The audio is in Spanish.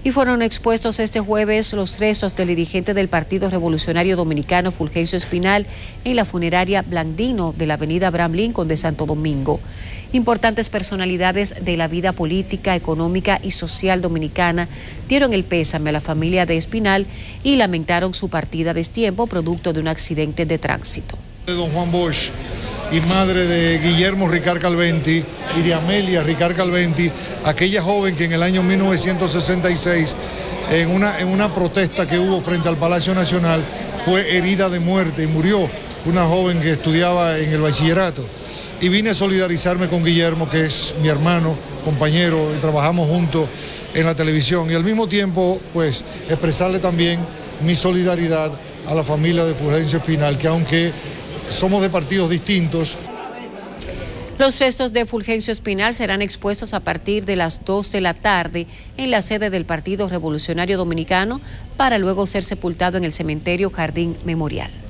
Y fueron expuestos este jueves los restos del dirigente del Partido Revolucionario Dominicano, Fulgencio Espinal, en la funeraria Blandino de la avenida Abraham Lincoln de Santo Domingo. Importantes personalidades de la vida política, económica y social dominicana dieron el pésame a la familia de Espinal y lamentaron su partida a destiempo producto de un accidente de tránsito. De don Juan Bosch y madre de Guillermo Ricard Calventi y de Amelia Ricard Calventi, aquella joven que en el año 1966 en una protesta que hubo frente al Palacio Nacional fue herida de muerte y murió, una joven que estudiaba en el bachillerato. Y vine a solidarizarme con Guillermo, que es mi hermano, compañero, y trabajamos juntos en la televisión, y al mismo tiempo pues expresarle también mi solidaridad a la familia de Fulgencio Espinal, que aunque somos de partidos distintos. Los restos de Fulgencio Espinal serán expuestos a partir de las 2 de la tarde en la sede del Partido Revolucionario Dominicano para luego ser sepultado en el cementerio Jardín Memorial.